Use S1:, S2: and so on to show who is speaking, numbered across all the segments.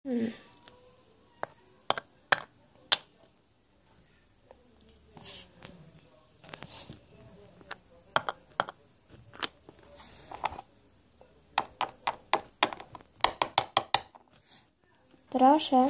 S1: Proszę.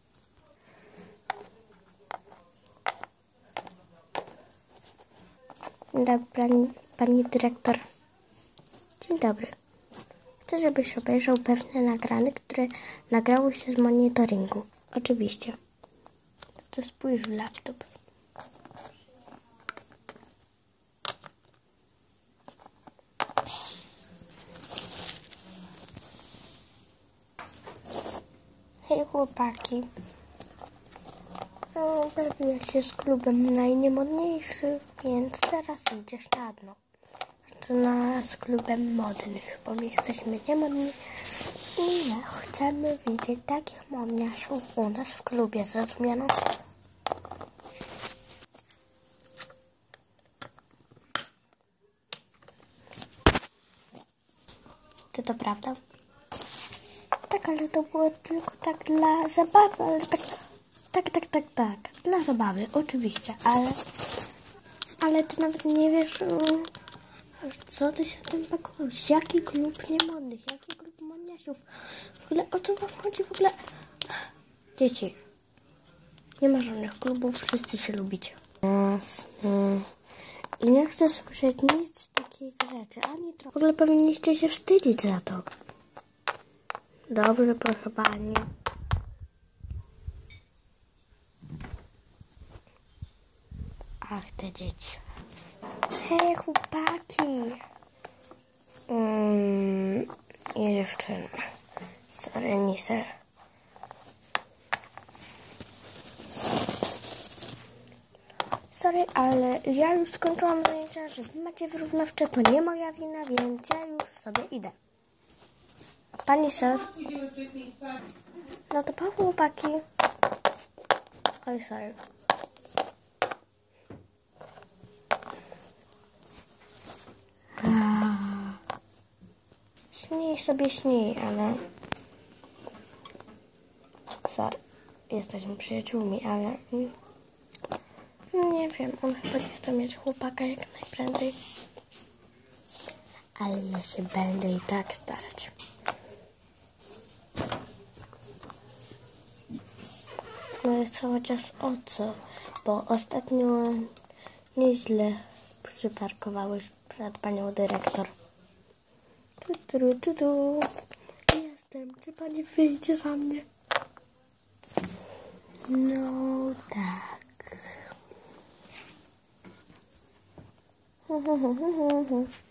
S1: Dzień dobry, pani dyrektor. Dzień dobry. Chcę, żebyś obejrzał pewne nagrane, które nagrały się z monitoringu. Oczywiście. To spójrz w laptop. Hej chłopaki. Bawiłem się z klubem najniemodniejszych, więc teraz idziesz na dno. Z klubem modnych, bo my jesteśmy niemodni i my chcemy widzieć takich modniaszów u nas w klubie, zrozumiano? Czy to prawda? Tak, ale to było tylko tak dla zabawy, ale tak, dla zabawy, oczywiście, ale ty nawet nie wiesz, co ty się tym pakujesz, jaki klub niemodnych, jaki klub modniasiów, w ogóle o co wam chodzi, w ogóle, dzieci, nie ma żadnych klubów, wszyscy się lubicie. I nie chcę słyszeć nic z takich rzeczy, ani trochę, w ogóle powinniście się wstydzić za to. Dobrze, proszę pani. Ach, te dzieci. Hej, chłopaki. I dziewczyny. Sorry, Nisel. Sorry, ale ja już skończyłam zajęcia, że wy macie wyrównawcze, to nie moja wina, więc ja już sobie idę. Pani Sel. No to pa, chłopaki. Oj, sorry. Śnij sobie, śnij, ale... Sorry. Jesteśmy przyjaciółmi, ale... Nie wiem, on chyba nie chce mieć chłopaka jak najprędzej. Ale ja się będę i tak starać. No jest chociaż o co, bo ostatnio nieźle przyparkowałeś przed panią dyrektor. Jestem, czy pani wyjdzie za mnie? No tak.